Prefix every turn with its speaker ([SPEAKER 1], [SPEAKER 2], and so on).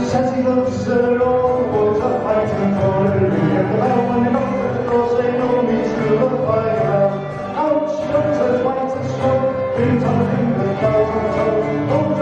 [SPEAKER 1] Says he loves her all, was a fighting for her. Ring at the bell when they knock at the door, say no means to the fire. Out she looks as white as snow, pins on her fingers, bells on her toes.